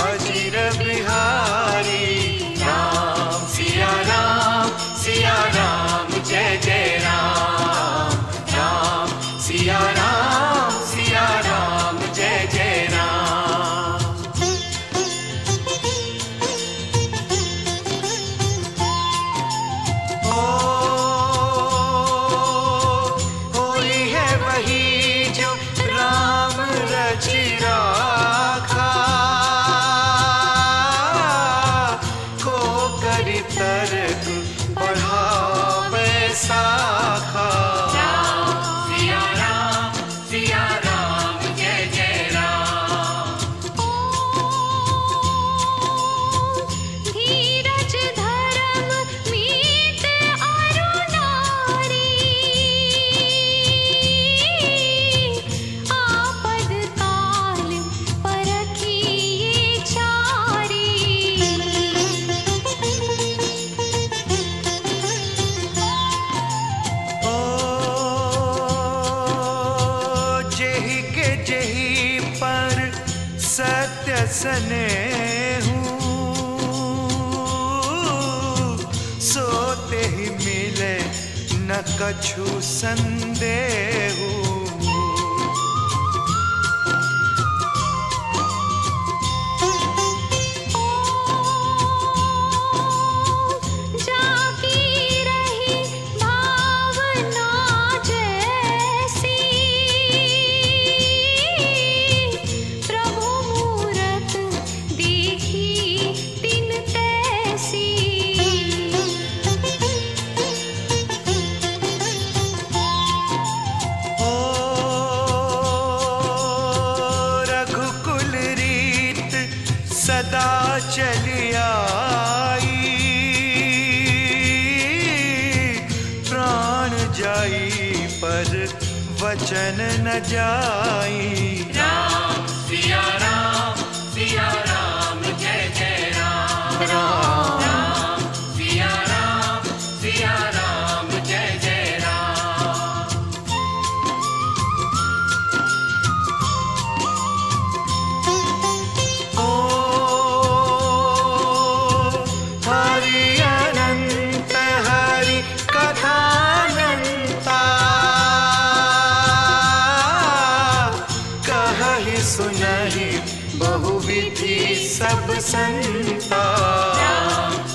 अजीर बिहारी। राम सिया राम जय जय राम। राम सिया राम जय जय राम। होली है वही जो राम रच राखा, को करी तर्क बढ़ावे साखा। सिया राम जय जय राम। धीरज धर्म मीत अरु नारी, आपद काल परखिए चारी। जेहि के जेहि पर सत्य स्नेहु, सोते ही मिले न कछु संदेहु। जाकी रही भावना जैसी, प्रभु मूरत देखी तिन तैसी। रघुकुल रीत सदा चली आई, प्राण जाई पर वचन न जाई। राम सिया राम जय जय राम। राम सिया राम जय जय राम। ओ हरि अनंत हरि कथानंता, कहि सुनहि बहुविधि सब संता।